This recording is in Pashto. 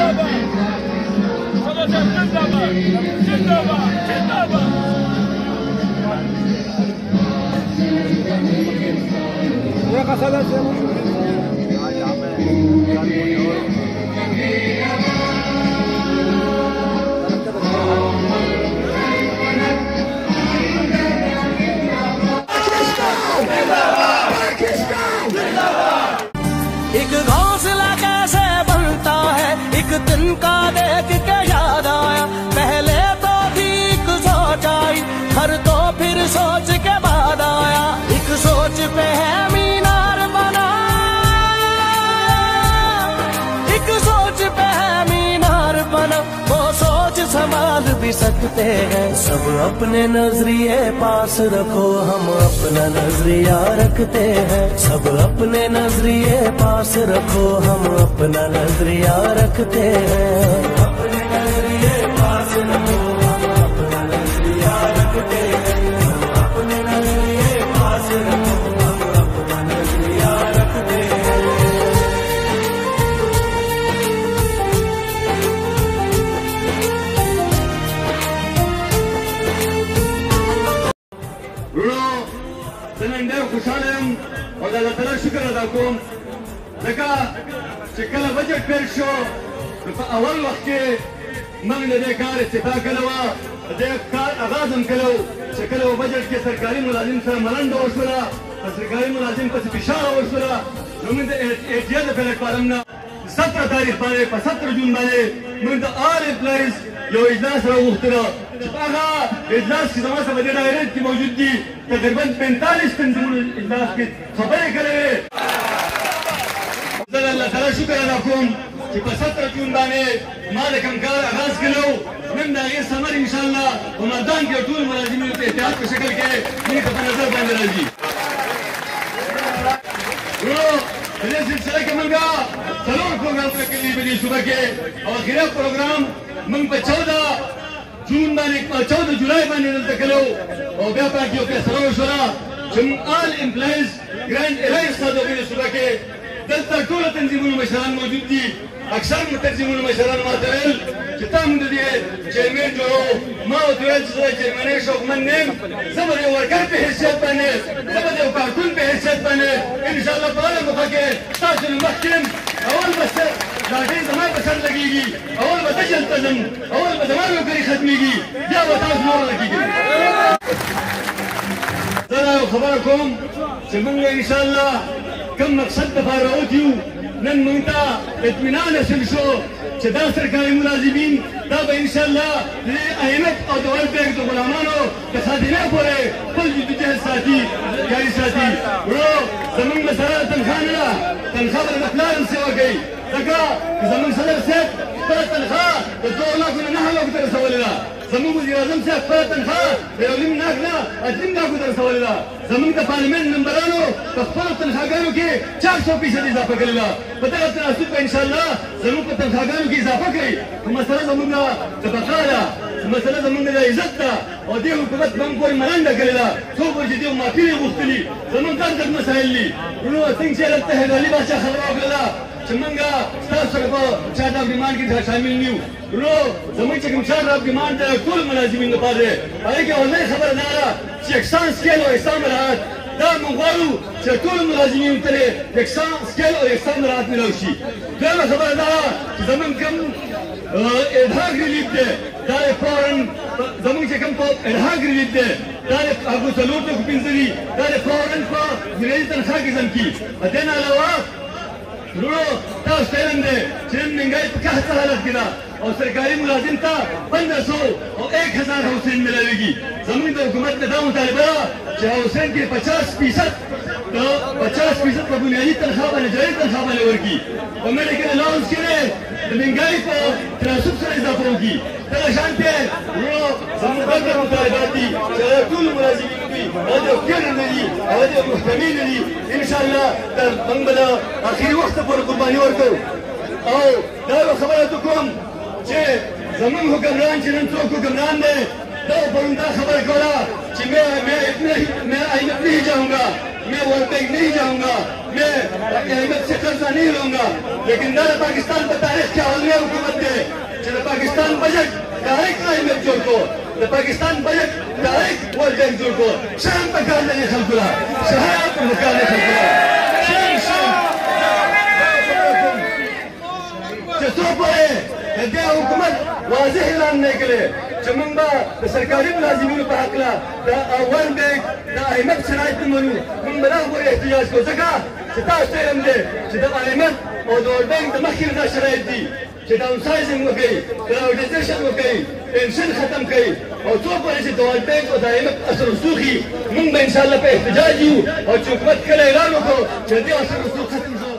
एक घोंसला कैसे बनता है एक तिनका देख के याद आया पहले तो ठीक सोच आई हर तो फिर सोच के बाद आया एक सोच पे है मीनार बना एक सोच पे है मीनार बना वो सोच संभाल भी सकते हैं सब अपने नजरिए पास रखो हम अपना नजरिया रखते हैं सब अपने नजरिए पास रखो हम अपना नजरिया रखते हैं अपने नजरिए पास रखो हम अपना नजरिया रखते हैं अपने नजरिए पास रखो हम अपना नजरिया रखते हैं نن ډېر خوشحاله یم او د الله تعالی شکر ادا کوم ځکه چې کله بجټ پیل شو نو په اول وخت کې موږ د دې کار افتتاح کړې وه د دې کار آغاز هم کړی و چې کله و بجټ کې سرکاري ملازم سره ملنډه وشوله په سرکاري ملازم پسې فشار وشوله نو موږ د احتیا د پلیټفارم نه 17 تاریخ باندې په 17 جون باندې موږ د آل امپلایز یو اجلاس راوغوښتله چې په هغه اجلاس کې زما سره په دې دایره کې موجود دي تقریبا 45 تنظیمونو اجلاس کې خبرې کړې وې زه د الله تعالی شکر ادا کوم چې په 17 جون باندې ما د کوم کار آغاز کړی و نن د هغې ثمر انشاءالله په میدان کې ټول ملازمینو ته اتحاد په شکل کې موږ ته په نظر باندې راځي ورو په دې سلسله کې موږ 4 پروګرامونه کړي په دې صوبه کې او اخري پروګرام موږ په 14 جون باندې 14 جولای باندې دلته کړو او بیا پکې یو فیصله وشوه چې آل امپلایز ګرانډ الایس د دې صوبه کې دلته ټول تنظیمونو مشران موجود دي اکثر تنظیمونو مشران ماته ویل چې تا موږ د دې چیرمن جوړو ما ورته ویل چې زه چیرمن شوقمن نه یم زه به د یو ورکر په حیثیت باندې زه به د یو کارکون په حیثیت باندې انشاءالله په هره موقع کې ستاسو نه مخکې یم اول به ګاډۍ زما په سر لګېږي اول به ته جلته ځم اول به زما نوکري ختمېږي بیا به تاسو نور لګېږي زه دا یو خبره کوم چې موږ انشاءالله کوم مقصد دپاره راوتي یو نن موږ ته اطمینان حاصل شو چې دا سرکاري ملازمین دا به انشاءالله د IMF او د ورلډ بانک د غلامانو د خاتمې پورې خپل جدوجهد ساتي جاري ساتي ورو زموږ مسله تنخواه نه ده تنخواه به د پلار هم سیوا کوي ځکه که زموږ صدر صاحب خپله تنخواه د 2 لاکو نه 9 لاکو ته رسولې ده زموږ وزیر اعظم صاحب خپله تنخواه د 1.5 لاک نه 8 لاکو ته رسولې ده زموږ د پارلمنت ممبرانو په خپلو تنخواهګانو کې 400% اضافه کړې ده په دغه تناسب به انشاءالله زموږ په تنخواهګانو کې اضافه کوي خو مسله زموږ د بقا ده مسله زموږ د عزت ده او دې حکومت موږ پورې ملنډه کړې ده څو ورځې دې معافي یې غوښتلي زموږ ګڼ مسایل دي ورو څنګه چې دلته هیدرالي بادشاه خبره وکړله چې موږ ستاسو سره په چارټ آف ډیمانډ کې شامل نه یو ورو زموږ چې کوم چارټ آف ډیمانډ د ټول ملازمینو لپاره دی هغې کې اولنۍ خبره دا ده چې یکسان سکیل او یکسان مراعات دا موږ غواړو چې ټول ملازمینو ته یکسان سکیل او یکسان مراعات میلاو شي دویمه خبره دا ده چې زموږ کوم ارهاق ریلیف دی دا د فورن زموږ چې کوم ارهاق ریلیف دی دا د هغو 4 ټکو 5 دي دا د فورن په ځینې تنخواه کې ځم کي د دې نه علاوه ورو تاسو ته علم دی چې نن مهنګۍ په قحط حالت کې ده او سرکاري ملازم ته 1500 او 1000 حوسین میلاویږي زموږ د حکومت نه دا مطالبه ده چې حوسین کې 50% په بنیادي تنخواه باندې جاري تنخواه باندې ورکړي په میډیکل الاونس کې د مهنګۍ په تناسب سره اضافه وکړي دغه شان دی ورو زموږ بل مطالبات دي چې ټول ملازمین دي او د کېر نه دي او د محکمې نه دي انشاءالله موږ به د اخري وخت پورې قرباني ورکوو او دا یو خبره ته کوم چې زموږ حکمران چې نن څوک حکمران دی دا پرون دا خبره کوله چې میں IMF نہیں جاؤں گا میں ورلڈ بینک نہیں جاؤں گا میں اپنی احمد سے قرضہ نہیں لوں گا، لیکن نہ پاکستان پر تاریخ کیا حالیہ حکومت دے کہ پاکستان بجٹ ڈائریکٹ IMF جوڑ کو، پاکستان بجٹ ڈائریکٹ ورلڈ بینک جوڑ کو، شام پر کار لینے خلقلا، شہایات پر مکانے خلقلا، چسو پڑے دیا حکومت واضح اعلان نہیں کرے چمن با سرکاری ملازمین پر حقلا دا ورلڈ بینک دا IMF شرائط منو من بنا ہوئے احتجاج کو سکا ستا سیرم دے چدا IMF اور ورلڈ بینک دا مخیر دا شرائط دی چدا انسائزنگ ہو گئی پرائیویٹائزیشن ہو گئی پینشن ختم گئی اور تو پر سے ورلڈ بینک اور دا IMF اثر رسوخی من با انشاءاللہ پہ احتجاج یوں اور حکومت کل اعلان کو چدی اثر رسوخ ختم